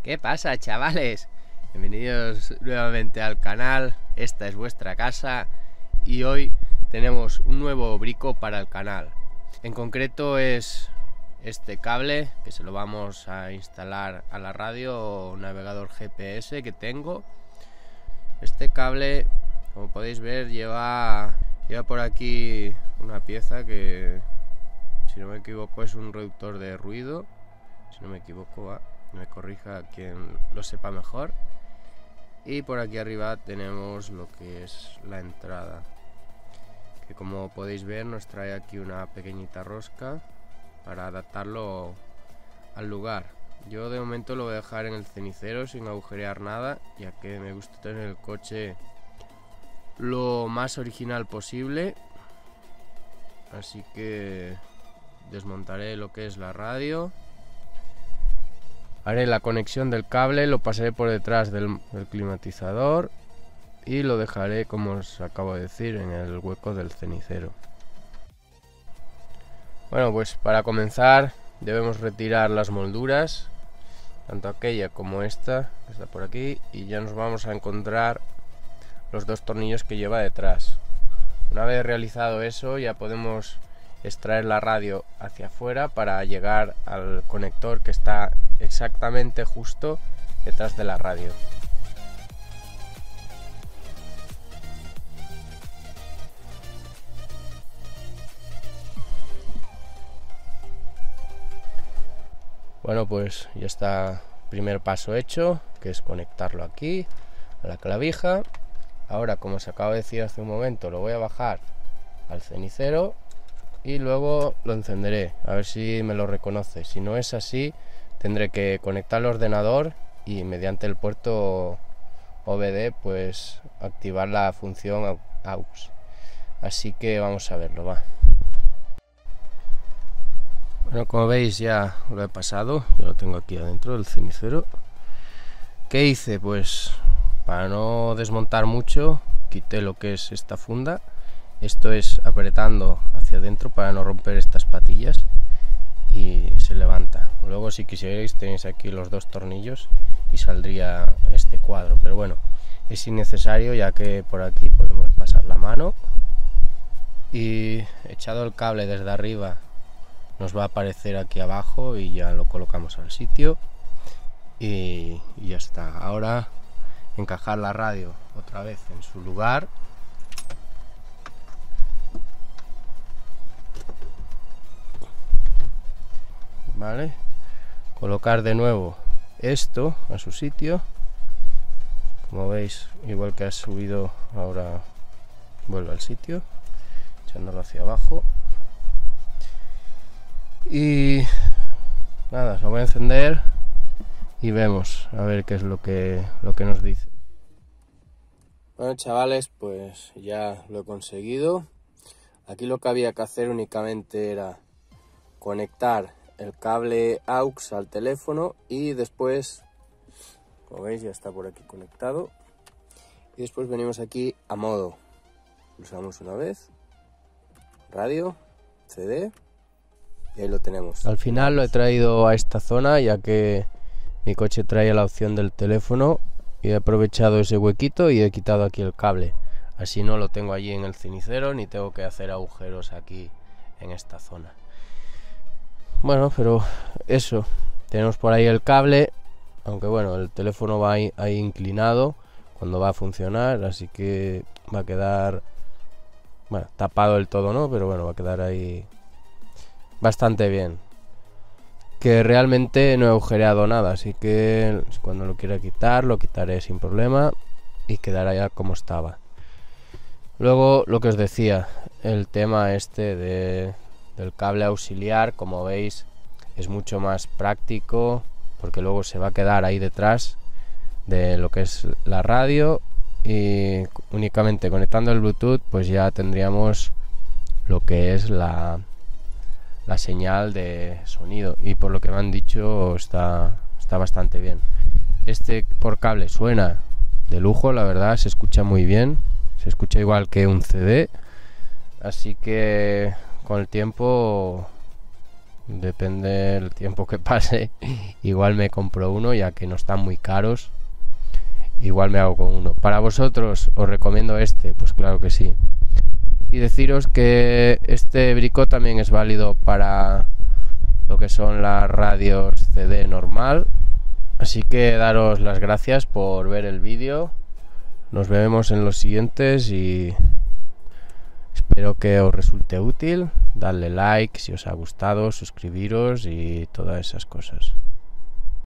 ¿Qué pasa, chavales? Bienvenidos nuevamente al canal. Esta es vuestra casa y hoy tenemos un nuevo brico para el canal. En concreto es este cable que se lo vamos a instalar a la radio o navegador GPS que tengo. Este cable, como podéis ver, lleva por aquí una pieza que, si no me equivoco, es un reductor de ruido. Si no me equivoco, me corrija quien lo sepa mejor. Y por aquí arriba tenemos lo que es la entrada, que como podéis ver nos trae aquí una pequeñita rosca para adaptarlo al lugar. Yo de momento lo voy a dejar en el cenicero sin agujerear nada, ya que me gusta tener el coche lo más original posible. Así que desmontaré lo que es la radio, haré la conexión del cable, lo pasaré por detrás del climatizador y lo dejaré, como os acabo de decir, en el hueco del cenicero. Bueno, pues para comenzar debemos retirar las molduras, tanto aquella como esta, que está por aquí, y ya nos vamos a encontrar los dos tornillos que lleva detrás. Una vez realizado eso, ya podemos extraer la radio hacia afuera para llegar al conector que está exactamente justo detrás de la radio. Bueno, pues ya está, primer paso hecho, que es conectarlo aquí a la clavija. Ahora, como os acabo de decir hace un momento, lo voy a bajar al cenicero y luego lo encenderé, a ver si me lo reconoce. Si no es así, tendré que conectar el ordenador y mediante el puerto OBD pues activar la función AUX. Así que vamos a verlo, va. Bueno, como veis ya lo he pasado, ya lo tengo aquí adentro del cenicero. ¿Qué hice? Pues para no desmontar mucho, quité lo que es esta funda. Esto es apretando hacia adentro para no romper estas patillas y se levanta. Luego, si quisierais, tenéis aquí los dos tornillos y saldría este cuadro, pero bueno, es innecesario, ya que por aquí podemos pasar la mano y echado el cable desde arriba nos va a aparecer aquí abajo y ya lo colocamos al sitio y ya está. Ahora encajar la radio otra vez en su lugar. Vale, colocar de nuevo esto a su sitio. Como veis, igual que ha subido, ahora vuelve al sitio, echándolo hacia abajo. Y nada, lo voy a encender y vemos a ver qué es lo que nos dice. Bueno, chavales, pues ya lo he conseguido. Aquí lo que había que hacer únicamente era conectar el cable AUX al teléfono y después, como veis, ya está por aquí conectado. Y después venimos aquí a modo, pulsamos una vez, radio, CD, y ahí lo tenemos. Al final lo he traído a esta zona, ya que mi coche trae la opción del teléfono, y he aprovechado ese huequito y he quitado aquí el cable. Así no lo tengo allí en el cenicero ni tengo que hacer agujeros aquí en esta zona. Bueno, pero eso, tenemos por ahí el cable, aunque bueno, el teléfono va ahí inclinado cuando va a funcionar, así que va a quedar, bueno, tapado del todo, ¿no? Pero bueno, va a quedar ahí bastante bien. Que realmente no he agujereado nada, así que cuando lo quiera quitar, lo quitaré sin problema y quedará ya como estaba. Luego, lo que os decía, el tema este del cable auxiliar, como veis, es mucho más práctico porque luego se va a quedar ahí detrás de lo que es la radio y únicamente conectando el Bluetooth pues ya tendríamos lo que es la señal de sonido, y por lo que me han dicho está bastante bien. Este por cable suena de lujo, la verdad, se escucha muy bien, se escucha igual que un CD, así que con el tiempo depende del tiempo que pase. Igual me compro uno, ya que no están muy caros. Igual me hago con uno. Para vosotros os recomiendo este, pues claro que sí. Y deciros que este brico también es válido para lo que son las radios CD normal. Así que daros las gracias por ver el vídeo. Nos vemos en los siguientes y espero que os resulte útil. Dadle like si os ha gustado, suscribiros y todas esas cosas.